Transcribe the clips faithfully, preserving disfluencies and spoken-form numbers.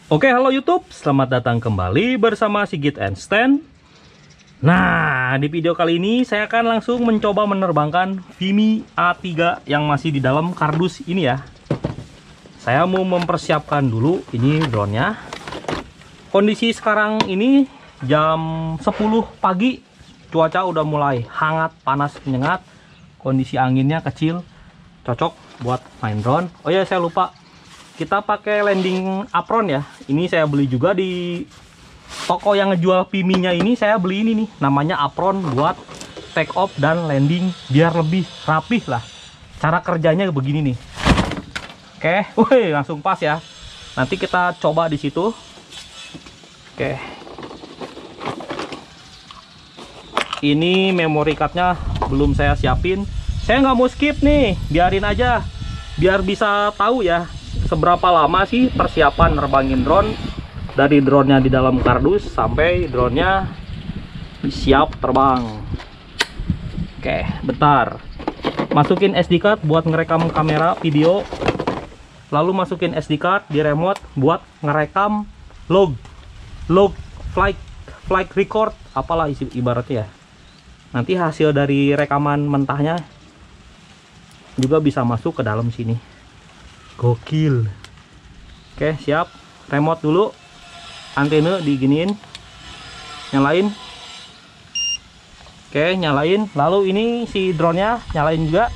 Oke, halo YouTube, selamat datang kembali bersama Sigit and Stan. Nah, di video kali ini saya akan langsung mencoba menerbangkan Vimy A tiga yang masih di dalam kardus ini ya. Saya mau mempersiapkan dulu ini drone-nya. Kondisi sekarang ini jam sepuluh pagi, cuaca udah mulai hangat, panas, menyengat. Kondisi anginnya kecil, cocok buat main drone. Oh ya, saya lupa. Kita pakai landing apron ya. Ini saya beli juga di toko yang ngejual Vimy-nya ini. Saya beli ini nih, namanya apron buat take off dan landing biar lebih rapih lah. Cara kerjanya begini nih. Oke, wih, langsung pas ya. Nanti kita coba di situ. Oke. Ini memory cardnya belum saya siapin. Saya nggak mau skip nih, biarin aja. Biar bisa tahu ya seberapa lama sih persiapan nerbangin drone, dari drone-nya di dalam kardus sampai drone-nya siap terbang. Oke, bentar. Masukin S D card buat ngerekam kamera video. Lalu masukin S D card di remote buat ngerekam log. Log flight flight record, apalah isi ibaratnya ya. Nanti hasil dari rekaman mentahnya juga bisa masuk ke dalam sini. Gokil. Oke, siap. Remote dulu, antena diginiin, nyalain. Oke, nyalain. Lalu ini si drone nya nyalain juga.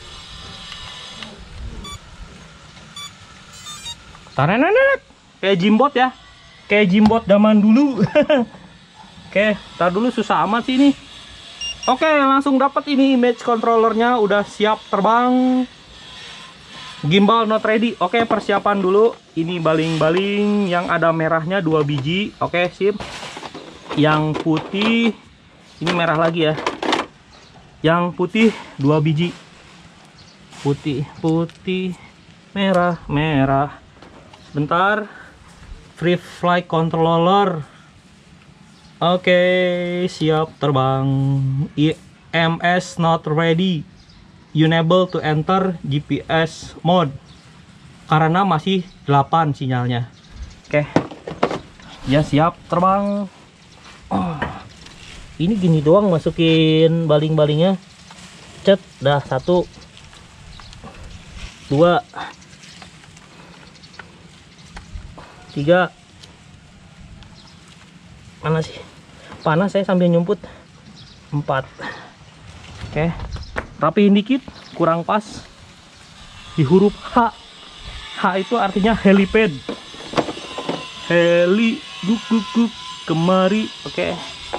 Tarenenet, kayak jimbot ya, kayak jimbot zaman dulu. Oke, tar dulu, susah amat sih ini. Oke, langsung dapat ini image controllernya udah siap terbang. Gimbal not ready. Oke, persiapan dulu. Ini baling-baling yang ada merahnya dua biji. Oke, sip. Yang putih ini merah lagi ya. Yang putih dua biji. Putih, putih, merah, merah. Sebentar. Free flight controller. Oke, siap terbang. I M S not ready. Unable to enter G P S mode karena masih delapan sinyalnya. Oke, ya siap terbang. Oh, ini gini doang masukin baling-balingnya. Cet, dah satu, dua, tiga. Mana sih? Panas saya sambil nyumput. Empat. Oke. Rapiin dikit, kurang pas di huruf H. H itu artinya helipad. Heli, guk guk guk, kemari. Oke.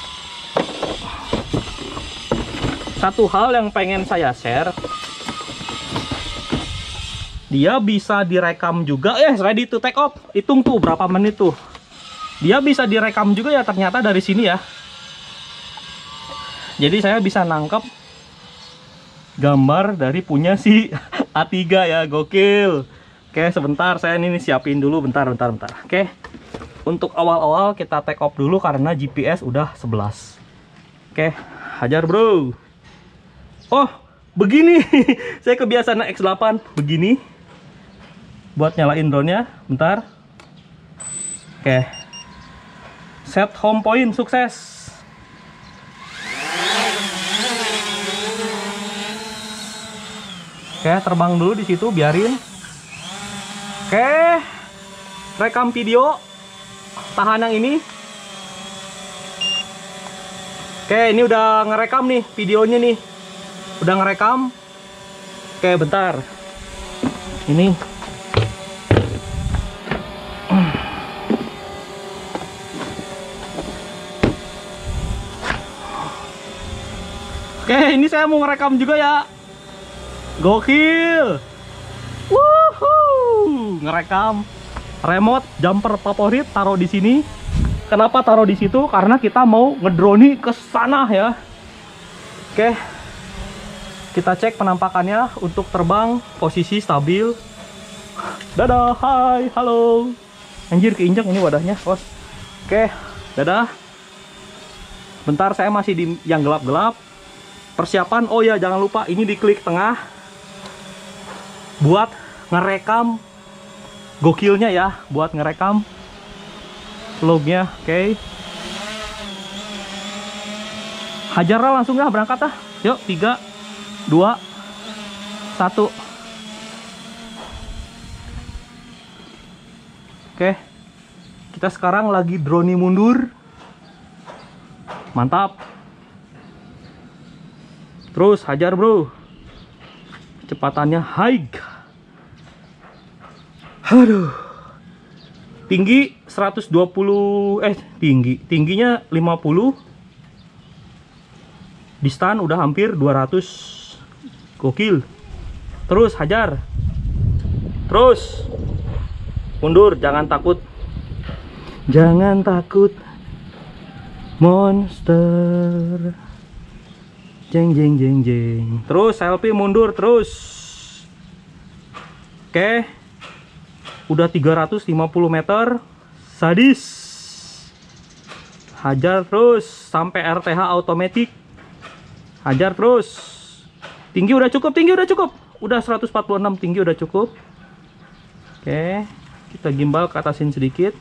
Satu hal yang pengen saya share, dia bisa direkam juga. Eh, ready to take off. Hitung tuh berapa menit tuh. Dia bisa direkam juga ya ternyata dari sini ya. Jadi saya bisa nangkep gambar dari punya si A tiga ya, gokil. Oke, sebentar saya ini siapin dulu, bentar bentar bentar. Oke, untuk awal-awal kita take off dulu karena G P S udah sebelas. Oke, hajar bro. Oh, begini. Saya kebiasaan X delapan begini buat nyalain drone-nya. Bentar. Oke, set home point sukses. Oke, terbang dulu di situ, biarin. Oke, rekam video, tahan yang ini. Oke, ini udah ngerekam nih videonya nih, udah ngerekam. Oke, bentar. Ini. Oke, ini saya mau ngerekam juga ya. Gokil. Wuhuu, ngerekam. Remote jumper favorit taruh di sini. Kenapa taruh di situ? Karena kita mau ngedroni ke sana ya. Oke. Kita cek penampakannya untuk terbang, posisi stabil. Dadah, hai, halo. Anjir, keinjak ini wadahnya, bos. Oke, dadah. Bentar, saya masih di yang gelap-gelap. Persiapan, oh ya jangan lupa ini diklik tengah buat ngerekam gokilnya ya, buat ngerekam lognya. Oke, okay. Hajarlah langsung ya, berangkat ah. Yuk, tiga dua satu. Oke, kita sekarang lagi drone mundur. Mantap. Terus hajar bro, kecepatannya high. Aduh, tinggi seratus dua puluh, eh tinggi tingginya lima puluh, distan udah hampir dua ratus. Gokil. Terus hajar, terus mundur, jangan takut, jangan takut monster. Jeng jeng jeng jeng. Terus selfie mundur terus. Oke, udah tiga ratus lima puluh meter. Sadis. Hajar terus sampai R T H automatic. Hajar terus. Tinggi udah cukup, tinggi udah cukup. Udah seratus empat puluh enam, tinggi udah cukup. Oke, kita gimbal ke atasin sedikit.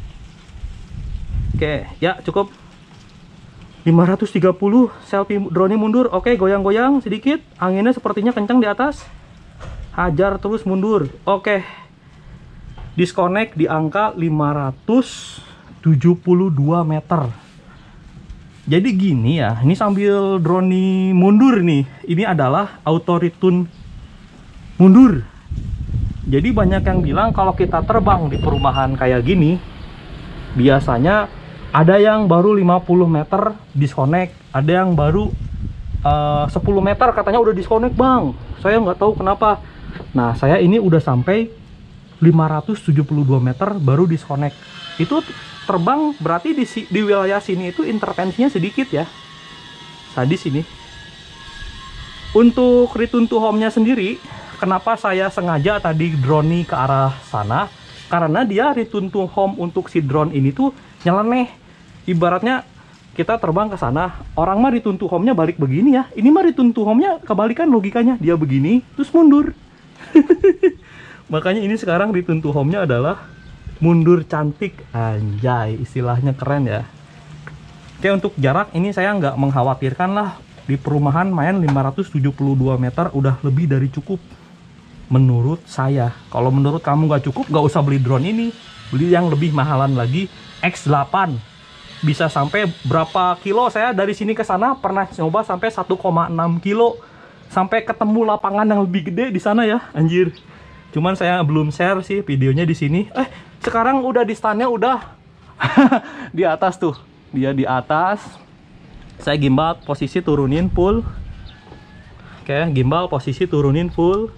Oke, ya cukup. lima ratus tiga puluh, selfie drone mundur. Oke, goyang-goyang sedikit. Anginnya sepertinya kencang di atas. Hajar terus mundur. Oke. Disconnect di angka lima ratus tujuh puluh dua meter. Jadi gini ya, ini sambil drone mundur nih. Ini adalah auto return mundur. Jadi banyak yang bilang kalau kita terbang di perumahan kayak gini, biasanya ada yang baru lima puluh meter disconnect, ada yang baru uh, sepuluh meter katanya udah disconnect bang. Saya nggak tahu kenapa. Nah, saya ini udah sampai lima ratus tujuh puluh dua meter baru disconnect. Itu terbang berarti di, di wilayah sini itu intervensinya sedikit ya. Sadis ini. Untuk return to home-nya sendiri, kenapa saya sengaja tadi drone ke arah sana? Karena dia return to home untuk si drone ini tuh nyeleneh. Ibaratnya kita terbang ke sana, orang mah return to home-nya balik begini ya. Ini mah return to home-nya kebalikan logikanya. Dia begini, terus mundur. Makanya ini sekarang return to home-nya adalah mundur cantik. Anjay, istilahnya keren ya. Oke, untuk jarak ini saya nggak mengkhawatirkan lah. Di perumahan main lima ratus tujuh puluh dua meter udah lebih dari cukup. Menurut saya. Kalau menurut kamu nggak cukup, nggak usah beli drone ini. Beli yang lebih mahalan lagi, X delapan. Bisa sampai berapa kilo, saya dari sini ke sana pernah coba sampai satu koma enam kilo. Sampai ketemu lapangan yang lebih gede di sana ya, anjir. Cuman saya belum share sih videonya di sini. Eh, sekarang udah di standnya udah di atas tuh. Dia di atas. Saya gimbal posisi turunin full. Oke, gimbal posisi turunin full.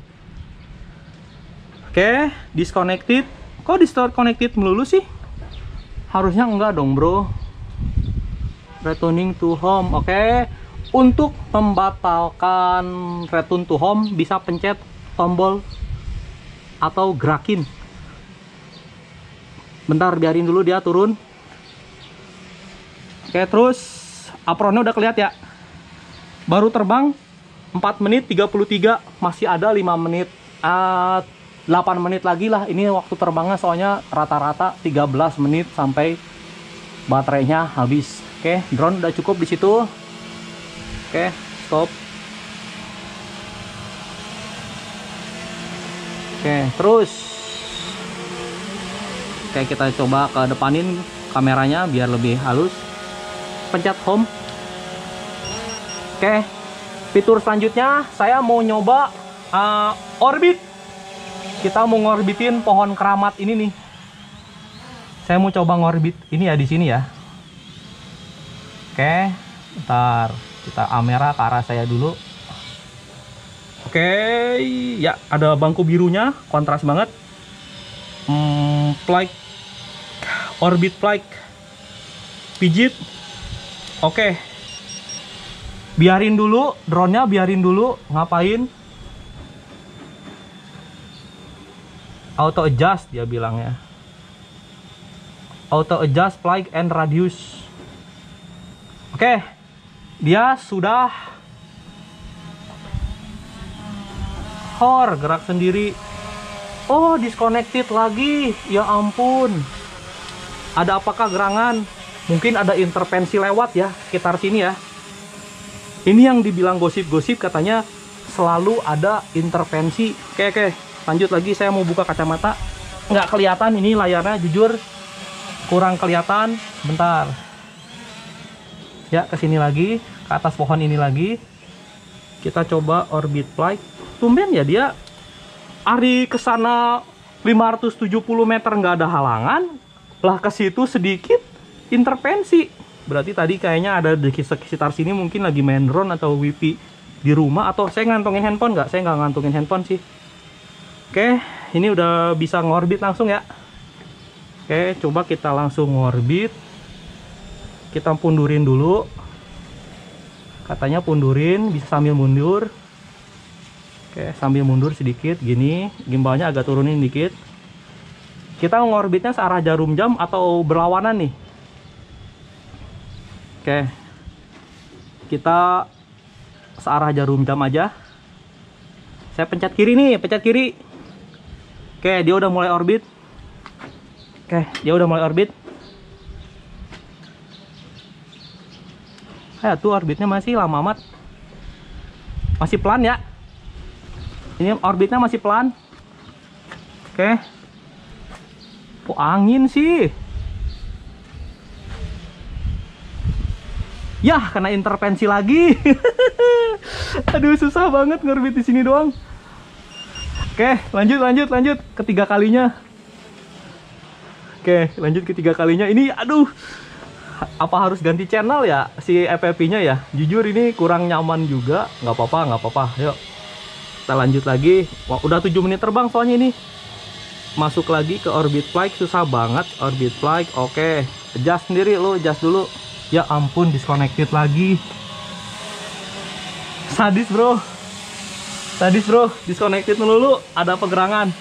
Oke, disconnected. Kok disconnected melulu sih? Harusnya enggak dong, bro. Returning to home. Oke. Untuk membatalkan return to home bisa pencet tombol atau gerakin. Bentar, biarin dulu dia turun. Oke, terus apronnya udah kelihatan ya. Baru terbang empat menit tiga puluh tiga, masih ada lima menit. Uh, delapan menit lagi lah. Ini waktu terbangnya soalnya rata-rata tiga belas menit sampai baterainya habis. Oke, drone udah cukup di situ. Oke, stop. Oke, terus. Oke, kita coba ke depanin kameranya biar lebih halus. Pencet home. Oke, fitur selanjutnya saya mau nyoba uh, orbit. Kita mau ngorbitin pohon keramat ini nih. Saya mau coba ngorbit ini ya di sini ya. Oke, ntar kita kamera ke arah saya dulu. Oke, ya ada bangku birunya, kontras banget. Hmm, flight, orbit flight, pijit. Oke, biarin dulu drone-nya, biarin dulu. Ngapain? Auto adjust dia bilangnya. Auto adjust flight and radius. Oke, dia sudah hor gerak sendiri. Oh, disconnected lagi. Ya ampun. Ada apakah gerangan? Mungkin ada intervensi lewat ya sekitar sini ya. Ini yang dibilang gosip-gosip, katanya selalu ada intervensi. Oke oke, lanjut lagi. Saya mau buka kacamata. Nggak kelihatan ini layarnya, jujur kurang kelihatan. Bentar. Ya, ke sini lagi, ke atas pohon ini lagi. Kita coba orbit flight. Tumben ya dia hari ke sana lima ratus tujuh puluh meter nggak ada halangan, lah ke situ sedikit intervensi. Berarti tadi kayaknya ada di sekitar sini, mungkin lagi main drone atau wifi di rumah, atau saya ngantongin handphone nggak? Saya nggak ngantongin handphone sih. Oke, ini udah bisa ngorbit langsung ya. Oke, coba kita langsung ngorbit. Kita pundurin dulu. Katanya pundurin, bisa sambil mundur. Oke, sambil mundur sedikit gini, gimbalnya agak turunin dikit. Kita ngorbitnya searah jarum jam atau berlawanan nih. Oke, kita searah jarum jam aja. Saya pencet kiri nih, pencet kiri. Oke, dia udah mulai orbit. Oke, dia udah mulai orbit. Ya tuh orbitnya masih lama amat. Masih pelan ya. Ini orbitnya masih pelan. Oke. Kok angin sih? Yah, kena intervensi lagi. Aduh, susah banget ngorbit di sini doang. Oke, lanjut lanjut lanjut ketiga kalinya. Oke, lanjut ketiga kalinya. Ini aduh, apa harus ganti channel ya si F P V-nya ya? Jujur ini kurang nyaman juga. Nggak apa-apa, nggak apa-apa. Yuk. Kita lanjut lagi. Wah, udah tujuh menit terbang soalnya ini. Masuk lagi ke orbit flight, susah banget orbit flight. Oke, adjust sendiri lo, adjust dulu. Ya ampun, disconnected lagi. Sadis bro. Sadis bro, disconnected melulu. Ada pegerangan.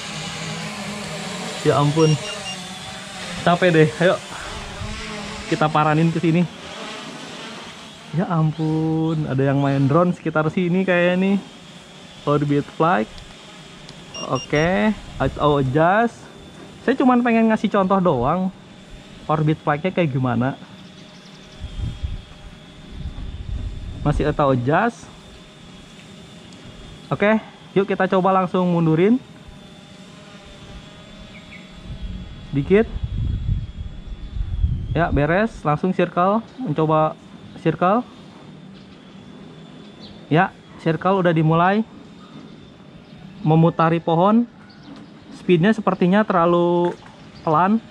Ya ampun. Capek deh. Ayo. Kita paranin ke sini. Ya ampun, ada yang main drone sekitar sini kayak nih. Orbit flight. Oke, auto adjust. Saya cuma pengen ngasih contoh doang orbit flightnya kayak gimana. Masih auto adjust. Oke, yuk kita coba langsung mundurin dikit. Ya beres, langsung circle. Mencoba circle. Ya, circle udah dimulai. Memutari pohon. Speednya sepertinya terlalu pelan.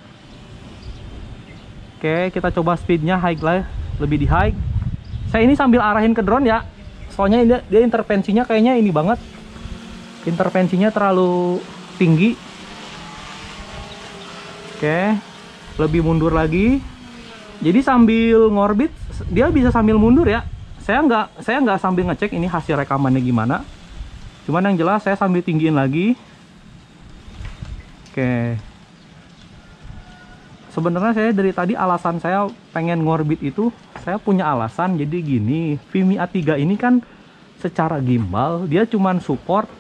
Oke, kita coba speednya high lah, lebih di high. Saya ini sambil arahin ke drone ya, soalnya dia, dia intervensinya kayaknya ini banget. Intervensinya terlalu tinggi. Oke, lebih mundur lagi. Jadi sambil ngorbit dia bisa sambil mundur ya. Saya nggak saya nggak sambil ngecek ini hasil rekamannya gimana. Cuman yang jelas saya sambil tinggiin lagi. Oke. Sebenarnya saya dari tadi alasan saya pengen ngorbit itu, saya punya alasan. Jadi gini, Vimy A tiga ini kan secara gimbal dia cuman support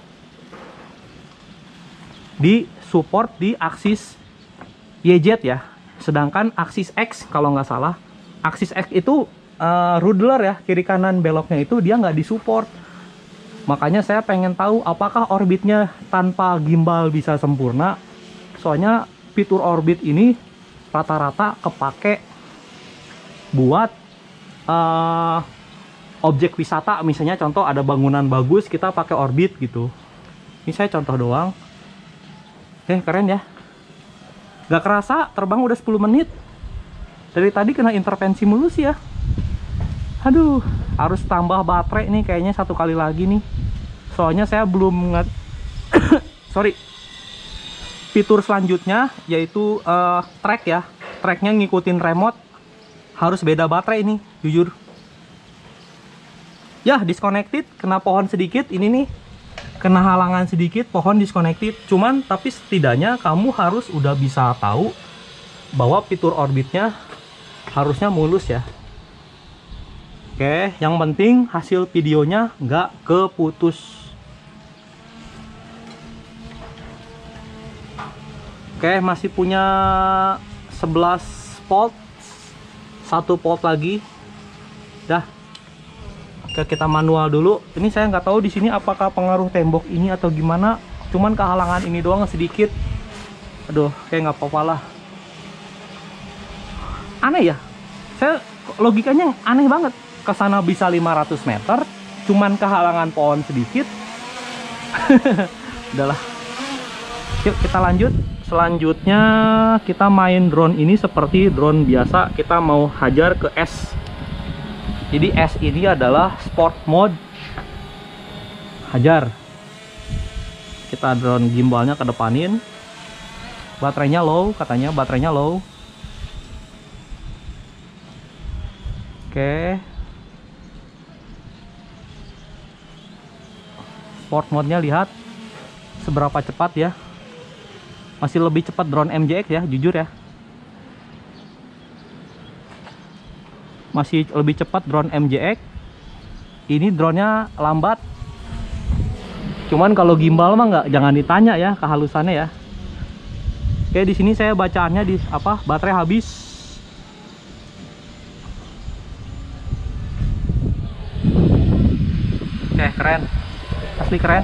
di support di aksis Y Z ya. Sedangkan aksis X kalau nggak salah, aksis X itu uh, ruler ya, kiri kanan beloknya itu dia nggak disupport. Makanya saya pengen tahu apakah orbitnya tanpa gimbal bisa sempurna. Soalnya fitur orbit ini rata-rata kepake buat uh, objek wisata. Misalnya contoh ada bangunan bagus, kita pakai orbit gitu. Ini saya contoh doang. Eh keren ya. Gak kerasa terbang udah sepuluh menit. Dari tadi kena intervensi mulu sih ya. Aduh, harus tambah baterai nih kayaknya satu kali lagi nih. Soalnya saya belum nge sorry. Fitur selanjutnya yaitu uh, track ya. Tracknya ngikutin remote. Harus beda baterai ini, jujur. Ya, disconnected, kena pohon sedikit. Ini nih, kena halangan sedikit, pohon disconnected. Cuman, tapi setidaknya kamu harus udah bisa tahu bahwa fitur orbitnya harusnya mulus ya. Oke, yang penting hasil videonya nggak keputus. Oke, masih punya sebelas volt, satu volt lagi. Dah. Oke, kita manual dulu. Ini saya nggak tahu di sini apakah pengaruh tembok ini atau gimana. Cuman kehalangan ini doang sedikit. Aduh, kayak nggak apa-apa lah. Aneh ya. Saya logikanya aneh banget. Kesana bisa lima ratus meter, cuman kehalangan pohon sedikit. Udahlah. Yuk kita lanjut. Selanjutnya kita main drone ini seperti drone biasa. Kita mau hajar ke S. Jadi S ini adalah sport mode. Hajar. Kita drone gimbalnya kedepanin. Baterainya low, katanya baterainya low. Oke. Sport mode-nya lihat seberapa cepat ya. Masih lebih cepat drone M J X ya, jujur ya. Masih lebih cepat drone M J X. Ini drone-nya lambat. Cuman kalau gimbal mah nggak, jangan ditanya ya kehalusannya ya. Oke, di sini saya bacaannya di apa? Baterai habis. Oke, keren. Asli keren.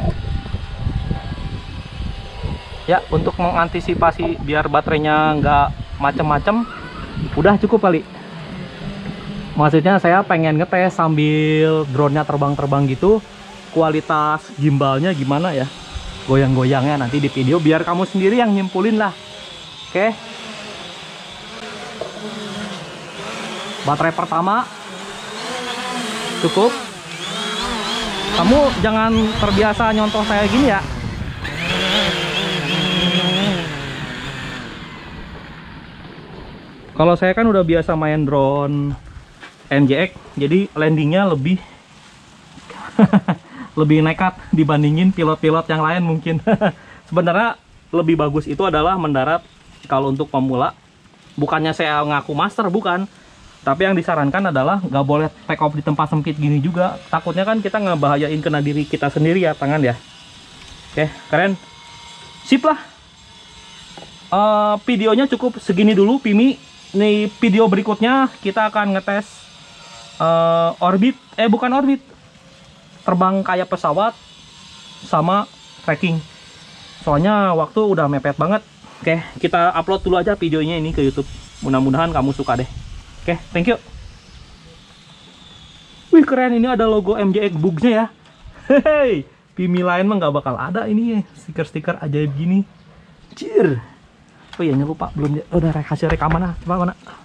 Ya, untuk mengantisipasi biar baterainya nggak macem-macem, udah cukup kali. Maksudnya saya pengen ngetes sambil drone-nya terbang-terbang gitu, kualitas gimbalnya gimana ya, goyang-goyangnya nanti di video biar kamu sendiri yang nyimpulin lah. Oke, baterai pertama cukup. Kamu jangan terbiasa nyontoh saya gini ya. Kalau saya kan udah biasa main drone M J X, jadi landingnya lebih lebih nekat dibandingin pilot-pilot yang lain mungkin. Sebenarnya lebih bagus itu adalah mendarat kalau untuk pemula. Bukannya saya ngaku master, bukan. Tapi yang disarankan adalah nggak boleh take off di tempat sempit gini juga. Takutnya kan kita ngebahayain kena diri kita sendiri ya, tangan ya. Oke, keren. Sip lah. Uh, videonya cukup segini dulu, Pimi. Nih video berikutnya kita akan ngetes uh, orbit. Eh bukan orbit. Terbang kayak pesawat sama tracking. Soalnya waktu udah mepet banget. Oke, kita upload dulu aja videonya ini ke YouTube. Mudah-mudahan kamu suka deh. Oke, thank you. Wih, keren, ini ada logo M J X Bugs-nya ya. Hehehe, Pimi lain mah nggak bakal ada ini stiker-stiker ajaib gini. Cir. Oh iya, lupa belum udah hasil rekaman ah. Coba mana?